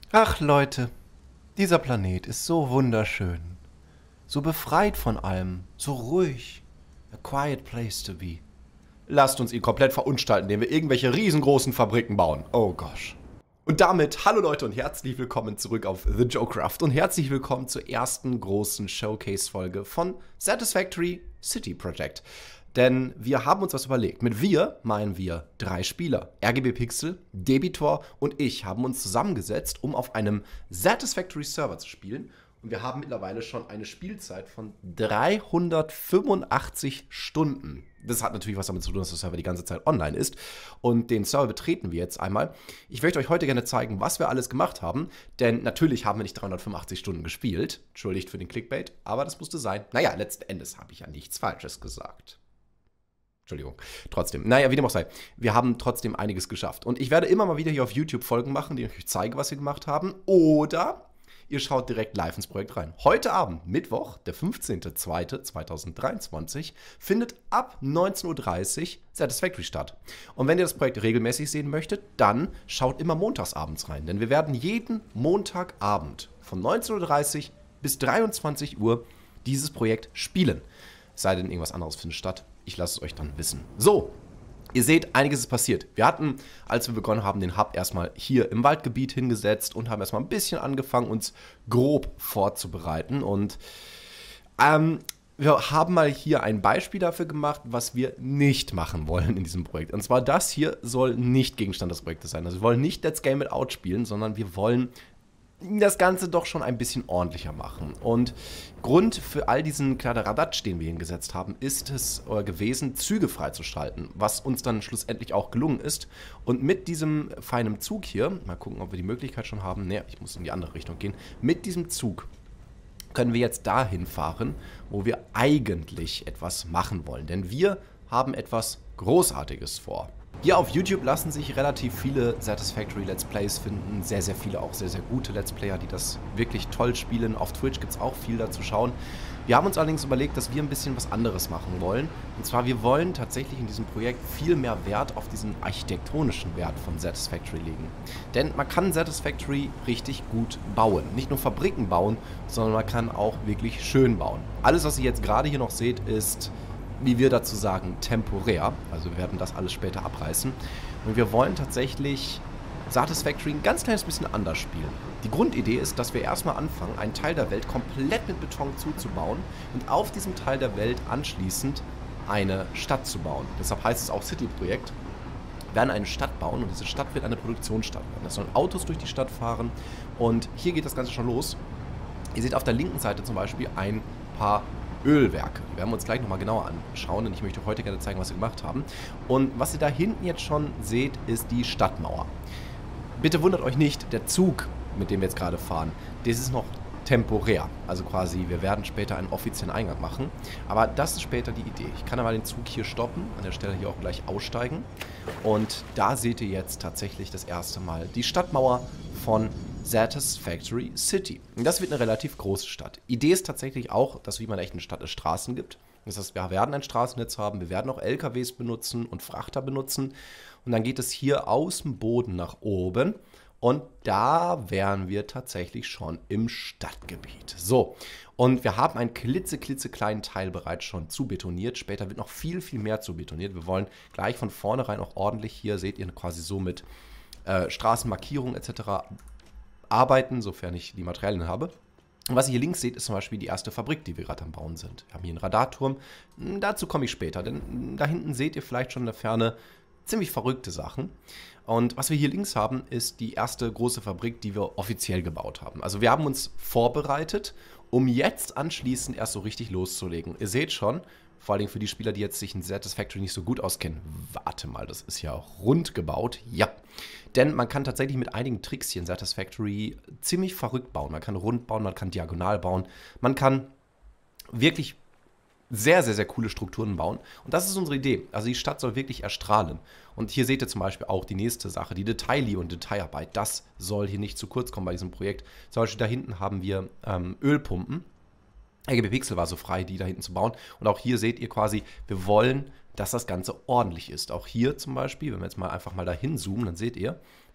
Ach Leute, dieser Planet ist so wunderschön, so befreit von allem, so ruhig. A quiet place to be. Lasst uns ihn komplett verunstalten, indem wir irgendwelche riesengroßen Fabriken bauen. Oh gosh. Und damit, hallo Leute und herzlich willkommen zurück auf The Joecraft und herzlich willkommen zur ersten großen Showcase-Folge von Satisfactory City Project. Denn wir haben uns was überlegt. Mit wir meinen wir 3 Spieler. RGB Pixel, Debitor und ich haben uns zusammengesetzt, um auf einem Satisfactory Server zu spielen. Und wir haben mittlerweile schon eine Spielzeit von 385 Stunden. Das hat natürlich was damit zu tun, dass der Server die ganze Zeit online ist. Und den Server betreten wir jetzt einmal. Ich möchte euch heute gerne zeigen, was wir alles gemacht haben. Denn natürlich haben wir nicht 385 Stunden gespielt. Entschuldigt für den Clickbait, aber das musste sein. Naja, letzten Endes habe ich ja nichts Falsches gesagt. Entschuldigung. Trotzdem. Naja, wie dem auch sei. Wir haben trotzdem einiges geschafft. Und ich werde immer mal wieder hier auf YouTube Folgen machen, die ich euch zeige, was wir gemacht haben. Oder ihr schaut direkt live ins Projekt rein. Heute Abend, Mittwoch, der 15.02.2023, findet ab 19:30 Uhr Satisfactory statt. Und wenn ihr das Projekt regelmäßig sehen möchtet, dann schaut immer montagsabends rein. Denn wir werden jeden Montagabend von 19:30 Uhr bis 23 Uhr dieses Projekt spielen. Es sei denn, irgendwas anderes findet statt. Ich lasse es euch dann wissen. So, ihr seht, einiges ist passiert. Wir hatten, als wir begonnen haben, den Hub erstmal hier im Waldgebiet hingesetzt und haben erstmal ein bisschen angefangen, uns grob vorzubereiten. Und wir haben mal hier ein Beispiel dafür gemacht, was wir nicht machen wollen in diesem Projekt. Und zwar das hier soll nicht Gegenstand des Projektes sein. Also wir wollen nicht Let's Game It Out spielen, sondern wir wollen das Ganze doch schon ein bisschen ordentlicher machen. Und Grund für all diesen Kladderadatsch, den wir hingesetzt haben, ist es gewesen, Züge freizuschalten, was uns dann schlussendlich auch gelungen ist. Und mit diesem feinen Zug hier, mal gucken, ob wir die Möglichkeit schon haben, ne, ich muss in die andere Richtung gehen, mit diesem Zug können wir jetzt dahin fahren, wo wir eigentlich etwas machen wollen. Denn wir haben etwas Großartiges vor. Hier auf YouTube lassen sich relativ viele Satisfactory Let's Plays finden. Sehr, sehr viele, auch sehr, sehr gute Let's Player, die das wirklich toll spielen. Auf Twitch gibt es auch viel dazu schauen. Wir haben uns allerdings überlegt, dass wir ein bisschen was anderes machen wollen. Und zwar, wir wollen tatsächlich in diesem Projekt viel mehr Wert auf diesen architektonischen Wert von Satisfactory legen. Denn man kann Satisfactory richtig gut bauen. Nicht nur Fabriken bauen, sondern man kann auch wirklich schön bauen. Alles, was ihr jetzt gerade hier noch seht, ist, wie wir dazu sagen, temporär. Also wir werden das alles später abreißen. Und wir wollen tatsächlich Satisfactory ein ganz kleines bisschen anders spielen. Die Grundidee ist, dass wir erstmal anfangen, einen Teil der Welt komplett mit Beton zuzubauen und auf diesem Teil der Welt anschließend eine Stadt zu bauen. Deshalb heißt es auch City-Projekt. Wir werden eine Stadt bauen und diese Stadt wird eine Produktionsstadt werden. Es sollen Autos durch die Stadt fahren und hier geht das Ganze schon los. Ihr seht auf der linken Seite zum Beispiel ein paar Ölwerke. Die werden wir uns gleich nochmal genauer anschauen, denn ich möchte heute gerne zeigen, was wir gemacht haben. Und was ihr da hinten jetzt schon seht, ist die Stadtmauer. Bitte wundert euch nicht, der Zug, mit dem wir jetzt gerade fahren, das ist noch temporär. Also quasi, wir werden später einen offiziellen Eingang machen. Aber das ist später die Idee. Ich kann aber den Zug hier stoppen, an der Stelle hier auch gleich aussteigen. Und da seht ihr jetzt tatsächlich das erste Mal die Stadtmauer von Satisfactory City. Und das wird eine relativ große Stadt. Idee ist tatsächlich auch, dass wie man echt eine Stadt es Straßen gibt. Das heißt, wir werden ein Straßennetz haben, wir werden auch LKWs benutzen und Frachter benutzen. Und dann geht es hier aus dem Boden nach oben. Und da wären wir tatsächlich schon im Stadtgebiet. So, und wir haben einen klitzekleinen Teil bereits schon zu betoniert. Später wird noch viel, viel mehr zu betoniert. Wir wollen gleich von vornherein auch ordentlich, hier seht ihr quasi so mit Straßenmarkierungen etc. arbeiten, sofern ich die Materialien habe. Und was ihr hier links seht, ist zum Beispiel die erste Fabrik, die wir gerade am Bauen sind. Wir haben hier einen Radarturm. Dazu komme ich später, denn da hinten seht ihr vielleicht schon in der Ferne ziemlich verrückte Sachen. Und was wir hier links haben, ist die erste große Fabrik, die wir offiziell gebaut haben. Also wir haben uns vorbereitet, um jetzt anschließend erst so richtig loszulegen. Ihr seht schon, vor allem für die Spieler, die jetzt sich in Satisfactory nicht so gut auskennen. Warte mal, das ist ja rund gebaut. Ja, denn man kann tatsächlich mit einigen Tricks hier in Satisfactory ziemlich verrückt bauen. Man kann rund bauen, man kann diagonal bauen. Man kann wirklich sehr, sehr, sehr coole Strukturen bauen. Und das ist unsere Idee. Also die Stadt soll wirklich erstrahlen. Und hier seht ihr zum Beispiel auch die nächste Sache, die Detailliebe und Detailarbeit. Das soll hier nicht zu kurz kommen bei diesem Projekt. Zum Beispiel da hinten haben wir Ölpumpen. RGB Pixel war so frei, die da hinten zu bauen. Und auch hier seht ihr quasi, wir wollen, dass das Ganze ordentlich ist. Auch hier zum Beispiel, wenn wir jetzt mal einfach mal dahin zoomen, dann seht ihr,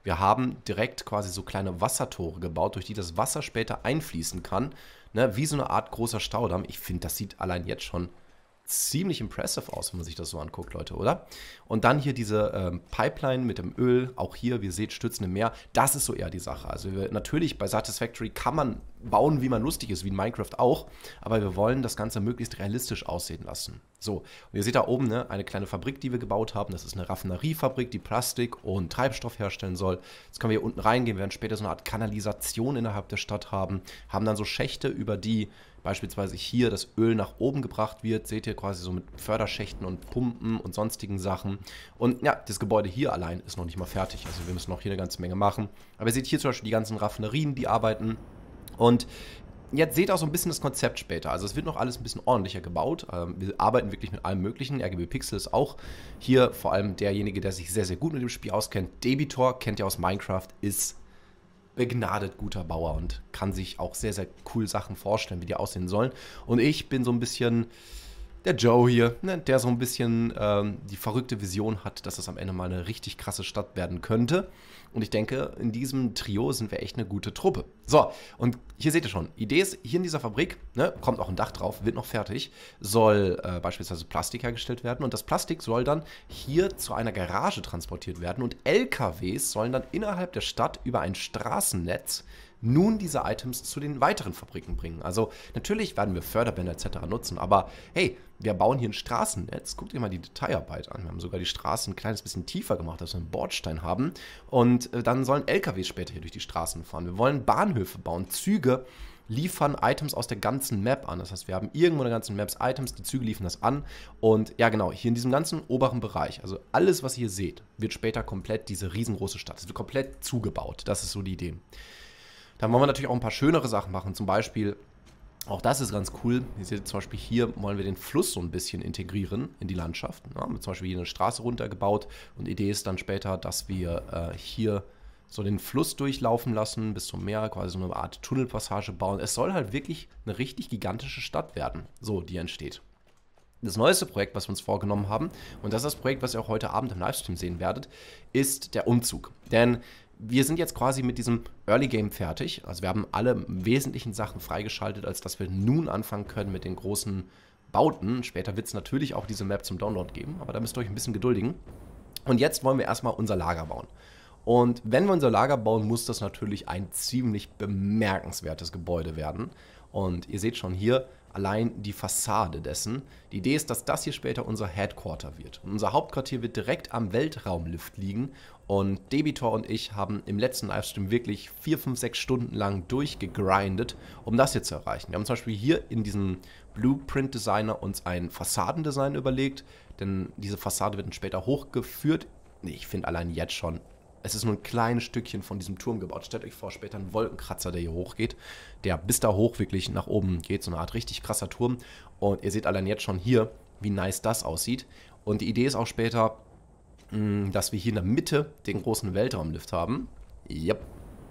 Wir haben direkt quasi so kleine Wassertore gebaut, durch die das Wasser später einfließen kann, ne, wie so eine Art großer Staudamm. Ich finde, das sieht allein jetzt schon ziemlich impressive aus, wenn man sich das so anguckt, Leute, oder? Und dann hier diese Pipeline mit dem Öl, auch hier, wie ihr seht, Stürzen im Meer, das ist so eher die Sache. Also natürlich, bei Satisfactory kann man bauen, wie man lustig ist, wie in Minecraft auch, aber wir wollen das Ganze möglichst realistisch aussehen lassen. So, und ihr seht da oben, ne, eine kleine Fabrik, die wir gebaut haben, das ist eine Raffineriefabrik, die Plastik und Treibstoff herstellen soll. Jetzt können wir hier unten reingehen, wir werden später so eine Art Kanalisation innerhalb der Stadt haben dann so Schächte, über die beispielsweise hier das Öl nach oben gebracht wird, seht ihr quasi so mit Förderschächten und Pumpen und sonstigen Sachen. Und ja, das Gebäude hier allein ist noch nicht mal fertig, also wir müssen noch hier eine ganze Menge machen. Aber ihr seht hier zum Beispiel die ganzen Raffinerien, die arbeiten. Und jetzt seht ihr auch so ein bisschen das Konzept später. Also es wird noch alles ein bisschen ordentlicher gebaut. Wir arbeiten wirklich mit allem Möglichen. RGB Pixel ist auch hier vor allem derjenige, der sich sehr, sehr gut mit dem Spiel auskennt. Debitor, kennt ihr aus Minecraft, ist begnadet guter Bauer und kann sich auch sehr, sehr cool Sachen vorstellen, wie die aussehen sollen. Und ich bin so ein bisschen der Joe hier, ne, der so ein bisschen die verrückte Vision hat, dass es am Ende mal eine richtig krasse Stadt werden könnte. Und ich denke, in diesem Trio sind wir echt eine gute Truppe. So, und hier seht ihr schon, Idee ist, hier in dieser Fabrik, ne, kommt auch ein Dach drauf, wird noch fertig, soll beispielsweise Plastik hergestellt werden. Und das Plastik soll dann hier zu einer Garage transportiert werden. Und LKWs sollen dann innerhalb der Stadt über ein Straßennetz nun diese Items zu den weiteren Fabriken bringen. Also natürlich werden wir Förderbänder etc. nutzen, aber hey, wir bauen hier ein Straßennetz. Guckt ihr mal die Detailarbeit an. Wir haben sogar die Straßen ein kleines bisschen tiefer gemacht, dass wir einen Bordstein haben. Und dann sollen LKWs später hier durch die Straßen fahren. Wir wollen Bahnhöfe bauen, Züge liefern Items aus der ganzen Map an. Das heißt, wir haben irgendwo in der ganzen Maps Items, die Züge liefern das an. Und ja genau, hier in diesem ganzen oberen Bereich, also alles, was ihr hier seht, wird später komplett diese riesengroße Stadt. Es wird komplett zugebaut. Das ist so die Idee. Dann wollen wir natürlich auch ein paar schönere Sachen machen. Zum Beispiel, auch das ist ganz cool. Ihr seht zum Beispiel hier, wollen wir den Fluss so ein bisschen integrieren in die Landschaft. Ja, haben wir zum Beispiel hier eine Straße runtergebaut. Und die Idee ist dann später, dass wir hier so den Fluss durchlaufen lassen bis zum Meer, quasi so eine Art Tunnelpassage bauen. Es soll halt wirklich eine richtig gigantische Stadt werden, so die entsteht. Das neueste Projekt, was wir uns vorgenommen haben, und das ist das Projekt, was ihr auch heute Abend im Livestream sehen werdet, ist der Umzug. Denn wir sind jetzt quasi mit diesem Early Game fertig. Also wir haben alle wesentlichen Sachen freigeschaltet, als dass wir nun anfangen können mit den großen Bauten. Später wird es natürlich auch diese Map zum Download geben, aber da müsst ihr euch ein bisschen geduldigen. Und jetzt wollen wir erstmal unser Lager bauen. Und wenn wir unser Lager bauen, muss das natürlich ein ziemlich bemerkenswertes Gebäude werden. Und ihr seht schon hier allein die Fassade dessen. Die Idee ist, dass das hier später unser Headquarter wird. Und unser Hauptquartier wird direkt am Weltraumlift liegen. Und Debitor und ich haben im letzten Livestream wirklich 4, 5, 6 Stunden lang durchgegrindet, um das hier zu erreichen. Wir haben zum Beispiel hier in diesem Blueprint Designer uns ein Fassadendesign überlegt, denn diese Fassade wird dann später hochgeführt. Ich finde allein jetzt schon, es ist nur ein kleines Stückchen von diesem Turm gebaut. Stellt euch vor, später ein Wolkenkratzer, der hier hochgeht, der bis da hoch wirklich nach oben geht, so eine Art richtig krasser Turm. Und ihr seht allein jetzt schon hier, wie nice das aussieht. Und die Idee ist auch später, dass wir hier in der Mitte den großen Weltraumlift haben. Yep.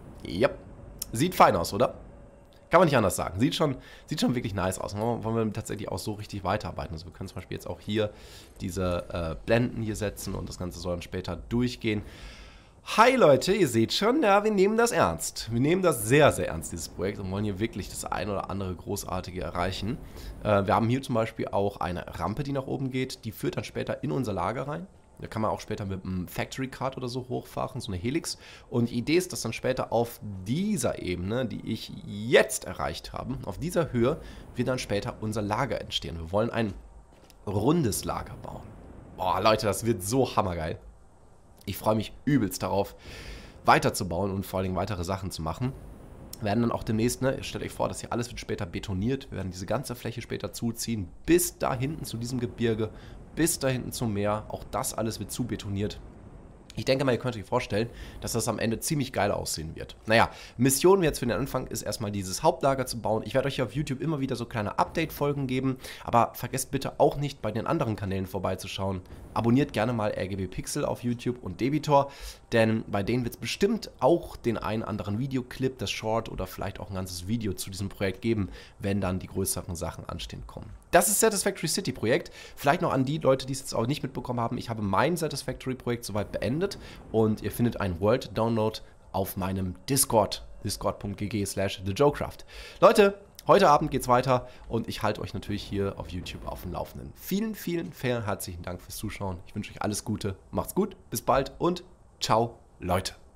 Sieht fein aus, oder? Kann man nicht anders sagen. Sieht schon wirklich nice aus. Wollen wir tatsächlich auch so richtig weiterarbeiten. Also wir können zum Beispiel jetzt auch hier diese Blenden hier setzen und das Ganze soll dann später durchgehen. Hi Leute, ihr seht schon, ja, wir nehmen das ernst. Wir nehmen das sehr, sehr ernst, dieses Projekt, und wollen hier wirklich das ein oder andere Großartige erreichen. Wir haben hier zum Beispiel auch eine Rampe, die nach oben geht. Die führt dann später in unser Lager rein. Da kann man auch später mit einem Factory Cart oder so hochfahren, so eine Helix. Und die Idee ist, dass dann später auf dieser Ebene, die ich jetzt erreicht habe, auf dieser Höhe, wird dann später unser Lager entstehen. Wir wollen ein rundes Lager bauen. Boah, Leute, das wird so hammergeil. Ich freue mich übelst darauf, weiterzubauen und vor allem weitere Sachen zu machen. Wir werden dann auch demnächst, ne, stellt euch vor, das hier alles wird später betoniert. Wir werden diese ganze Fläche später zuziehen, bis da hinten zu diesem Gebirge, bis da hinten zum Meer. Auch das alles wird zubetoniert. Ich denke mal, ihr könnt euch vorstellen, dass das am Ende ziemlich geil aussehen wird. Naja, Mission jetzt für den Anfang ist erstmal dieses Hauptlager zu bauen. Ich werde euch auf YouTube immer wieder so kleine Update-Folgen geben, aber vergesst bitte auch nicht, bei den anderen Kanälen vorbeizuschauen. Abonniert gerne mal RGB Pixel auf YouTube und Debitor. denn bei denen wird es bestimmt auch den einen anderen Videoclip, das Short oder vielleicht auch ein ganzes Video zu diesem Projekt geben, wenn dann die größeren Sachen anstehen kommen. Das ist Satisfactory City Projekt. Vielleicht noch an die Leute, die es jetzt auch nicht mitbekommen haben. Ich habe mein Satisfactory Projekt soweit beendet und ihr findet einen World Download auf meinem Discord. discord.gg/TheJoeCraft. Leute, heute Abend geht's weiter und ich halte euch natürlich hier auf YouTube auf dem Laufenden. Vielen, vielen herzlichen Dank fürs Zuschauen. Ich wünsche euch alles Gute. Macht's gut, bis bald und ciao, Leute.